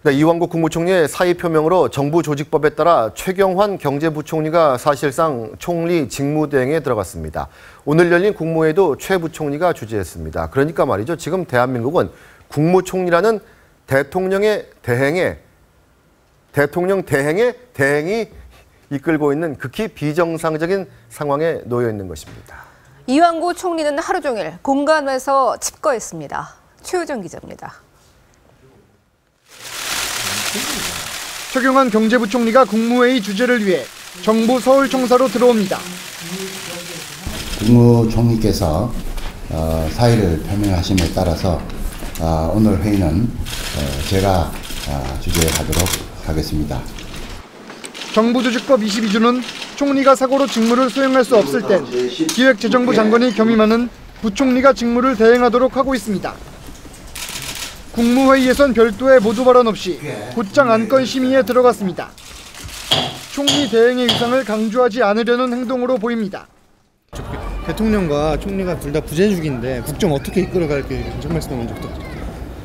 네, 이완구 국무총리의 사의 표명으로 정부 조직법에 따라 최경환 경제부총리가 사실상 총리 직무대행에 들어갔습니다. 오늘 열린 국무회의도 최 부총리가 주재했습니다. 그러니까 말이죠. 지금 대한민국은 국무총리라는 대통령 대행의 대행이 이끌고 있는 극히 비정상적인 상황에 놓여 있는 것입니다. 이완구 총리는 하루 종일 공간에서 칩거했습니다. 최효정 기자입니다. 최경환 경제부총리가 국무회의 주재를 위해 정부 서울청사로 들어옵니다. 국무총리께서 사의를 표명하심에 따라서 오늘 회의는 제가 주재하도록 하겠습니다. 정부조직법 22조는 총리가 사고로 직무를 수행할 수 없을 땐 기획재정부 장관이 겸임하는 부총리가 직무를 대행하도록 하고 있습니다. 국무회의에선 별도의 모두 발언 없이 곧장 안건 심의에 들어갔습니다. 총리 대행의 위상을 강조하지 않으려는 행동으로 보입니다. 대통령과 총리가 둘 다 부재중인데 국정 어떻게 이끌어갈지 좀 말씀 먼저 부탁드립니다.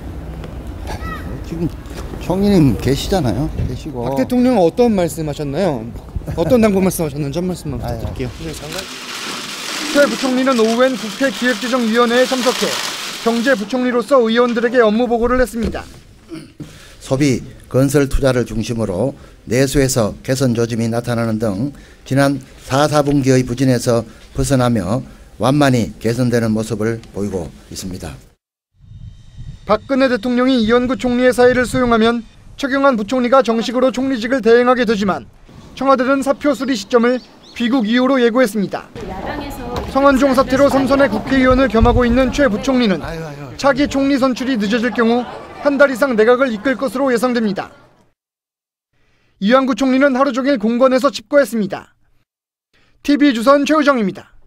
지금 총리님 계시잖아요. 계시고. 박 대통령은 어떤 말씀하셨나요? 어떤 당부 말씀하셨는지 한 말씀만 부탁드릴게요. 최 부총리는 오후엔 국회 기획재정위원회에 참석해 경제부총리로서 의원들에게 업무 보고를 했습니다. 소비, 건설 투자를 중심으로 내수에서 개선 조짐이 나타나는 등 지난 4분기의 부진에서 벗어나며 완만히 개선되는 모습을 보이고 있습니다. 박근혜 대통령이 이완구 총리의 사의를 수용하면 최경환 부총리가 정식으로 총리직을 대행하게 되지만 청와대는 사표 수리 시점을 귀국 이후로 예고했습니다. 성완종 사태로 3선의 국회의원을 겸하고 있는 최 부총리는 차기 총리 선출이 늦어질 경우 한 달 이상 내각을 이끌 것으로 예상됩니다. 이완구 총리는 하루 종일 공관에서 칩거했습니다. TV조선 최효정입니다.